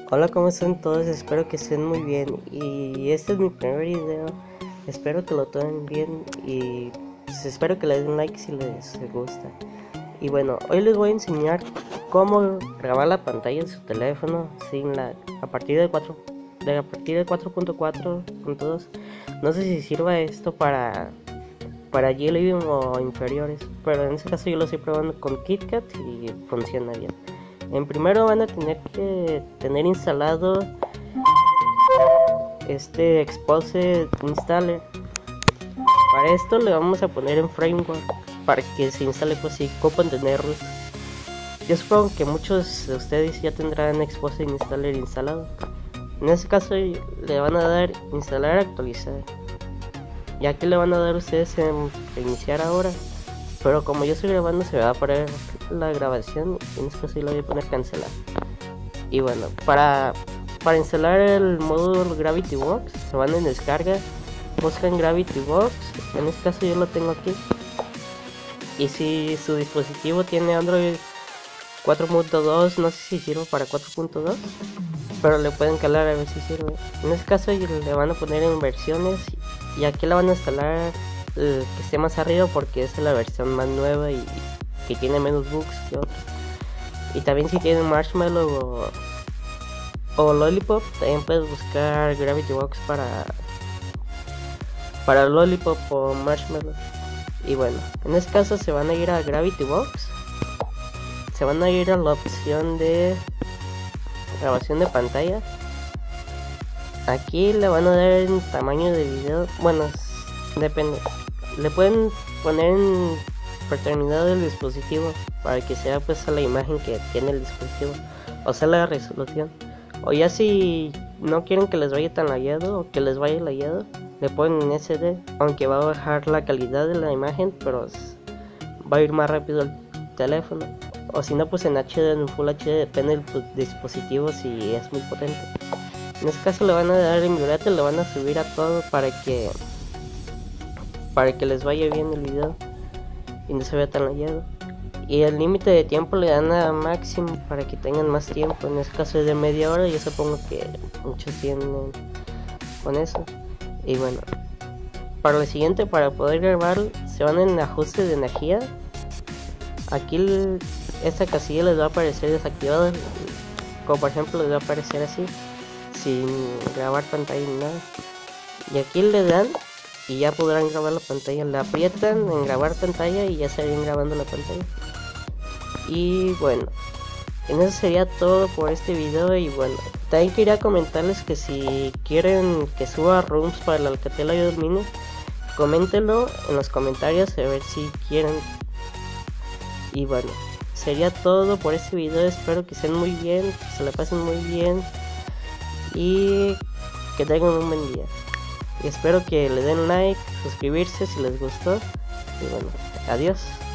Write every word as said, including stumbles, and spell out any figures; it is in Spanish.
Hola, ¿cómo están todos? Espero que estén muy bien. Y este es mi primer video. Espero que lo tomen bien y pues, espero que le den like si les gusta. Y bueno, hoy les voy a enseñar cómo grabar la pantalla de su teléfono sin lag a partir de cuatro de a partir de cuatro punto cuatro punto dos. No sé si sirva esto para para Jelly o inferiores, pero en este caso yo lo estoy probando con KitKat y funciona bien. En primero van a tener que tener instalado este Expose Installer. Para esto le vamos a poner en framework para que se instale, pues si ocupan tener Rust. Yo supongo que muchos de ustedes ya tendrán Expose Installer instalado. En este caso le van a dar instalar, actualizar. Y aquí le van a dar ustedes en iniciar ahora. Pero como yo estoy grabando se me va a parar la grabación y en este caso le voy a poner cancelar. Y bueno, para, para instalar el módulo GravityBox se van en descarga, buscan GravityBox, en este caso yo lo tengo aquí. Y si su dispositivo tiene Android cuatro punto dos, no sé si sirve para cuatro punto dos, pero le pueden calar a ver si sirve. En este caso le van a poner en versiones y aquí la van a instalar eh, que esté más arriba porque es la versión más nueva y que tiene menos bugs que otros. Y también si tienen Marshmallow o, o Lollipop, también puedes buscar GravityBox para para Lollipop o Marshmallow. Y bueno, en este caso se van a ir a GravityBox, se van a ir a la opción de grabación de pantalla. Aquí le van a dar en tamaño de video, bueno, depende, le pueden poner en paternidad del dispositivo para que sea pues a la imagen que tiene el dispositivo, o sea la resolución. O ya si no quieren que les vaya tan lagueado o que les vaya lagueado, le ponen en S D, aunque va a bajar la calidad de la imagen, pero va a ir más rápido el teléfono. O si no, pues en H D, en Full H D, depende del dispositivo si es muy potente. En este caso le van a dar en violeta, le van a subir a todo para que para que les vaya bien el video y no se vea tan lagueado. Y el límite de tiempo le dan a máximo para que tengan más tiempo. En este caso es de media hora, yo supongo que muchos tienen con eso. Y bueno, para lo siguiente, para poder grabar, se van en ajuste de energía. Aquí el, esta casilla les va a aparecer desactivada, como por ejemplo les va a aparecer así, sin grabar pantalla ni nada. Y aquí le dan y ya podrán grabar la pantalla. Le aprietan en grabar pantalla y ya estarían grabando la pantalla. Y bueno, en eso sería todo por este video. Y bueno, también quería comentarles que si quieren que suba rooms para el Alcatel iOS Mini, coméntenlo en los comentarios a ver si quieren. Y bueno, sería todo por este video. Espero que estén muy bien, que se la pasen muy bien y que tengan un buen día. Y espero que le den like, suscribirse si les gustó. Y bueno, adiós.